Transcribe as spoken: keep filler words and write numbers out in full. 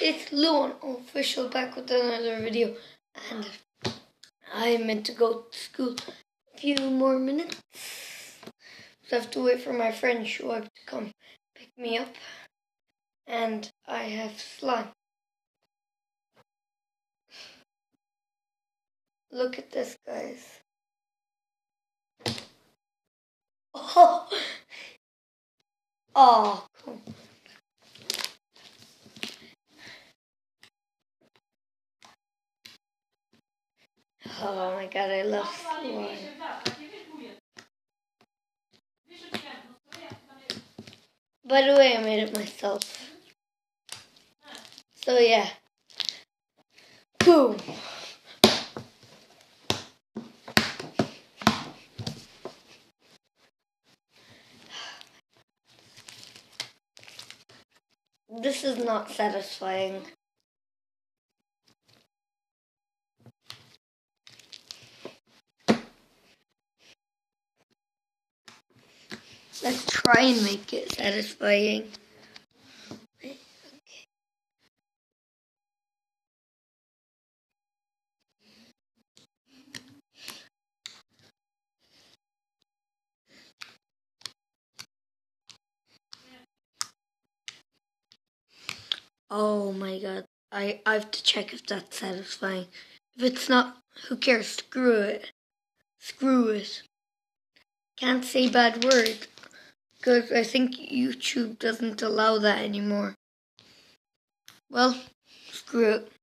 it's Luan Official back with another video, and I meant to go to school a few more minutes. So I have to wait for my friend Shoaib to come pick me up, and I have slime. Look at this, guys. Oh, oh, cool. Oh my god, I love slime. By the way, I made it myself. So yeah. Boom. This is not satisfying. Let's try and make it satisfying. Okay. Oh my god. I, I have to check if that's satisfying. If it's not, who cares? Screw it. Screw it. Can't say bad words, because I think YouTube doesn't allow that anymore. Well, screw it.